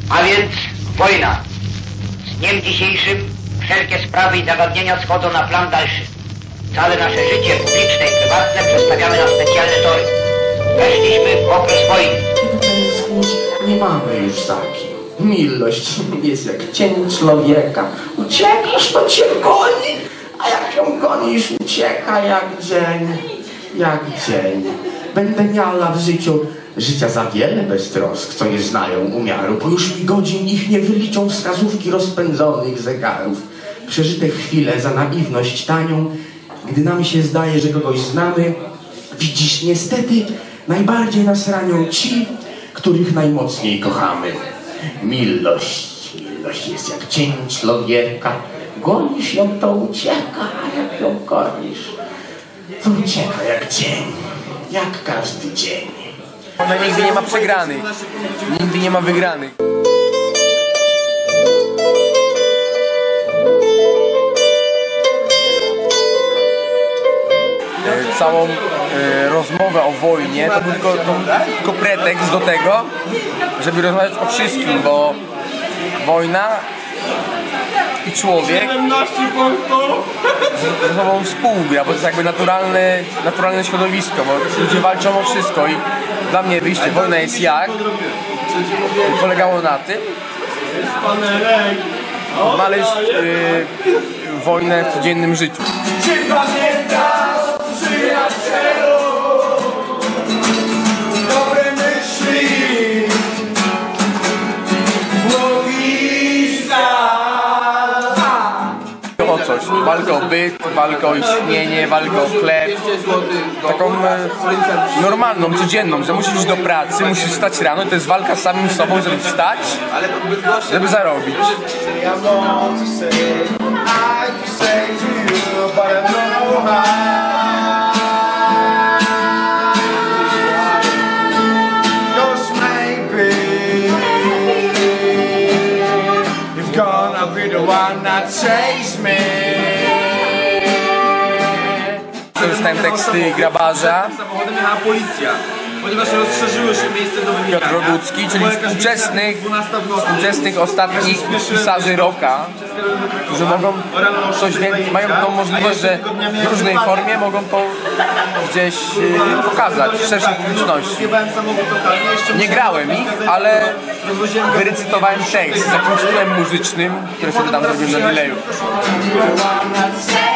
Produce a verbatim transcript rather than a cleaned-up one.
A więc wojna. Z dniem dzisiejszym wszelkie sprawy i zagadnienia schodzą na plan dalszy. Całe nasze życie publiczne i prywatne przestawiamy na specjalne tory. Weszliśmy w okres wojny. Tęsknić nie mamy już za kim. Miłość jest jak cień człowieka. Uciekasz, to cię goni, a jak ją gonisz, ucieka jak dzień, jak dzień. Będę miała w życiu życia za wiele beztrosk, co nie znają umiaru, bo już mi godzin ich nie wyliczą wskazówki rozpędzonych zegarów. Przeżyte chwile za naiwność tanią, gdy nam się zdaje, że kogoś znamy. Widzisz, niestety najbardziej nas ranią ci, których najmocniej kochamy. Miłość, miłość jest jak cień człowieka. Gonisz ją, to ucieka, a jak ją gonisz, to ucieka jak dzień, jak każdy dzień. Ona nigdy nie ma przegranych, nigdy nie ma wygranych. Całą e, rozmowę o wojnie to był tylko, to, tylko pretekst do tego, żeby rozmawiać o wszystkim, bo wojna i człowiek ze sobą współgra, bo to jest jakby naturalne, naturalne środowisko, bo ludzie walczą o wszystko i dla mnie wyjście wojna jest jak polegało na tym, odnaleźć yy, wojnę w codziennym życiu. Czy pamiętasz, przyjacielu, dobre myśli, O coś, walka o byt, walka o istnienie, walka o chleb, taką e, normalną, codzienną, że musisz iść do pracy, musisz wstać rano i to jest walka z samym sobą, żeby wstać, żeby zarobić. Korzystałem teksty Grabarza, Samochodem jechała policja, ponieważ rozszerzyły się miejsce do wynikania. Piotr Rogucki, czyli współczesnych, współczesnych ostatnich pisarzy rocka, którzy mogą coś więcej, mają tą możliwość, że w różnej formie mogą to gdzieś yy, pokazać w szerszej publiczności. Nie grałem ich, ale wyrecytowałem tekst z jakimś tytułem muzycznym, który sobie tam zrobiłem na Dileju.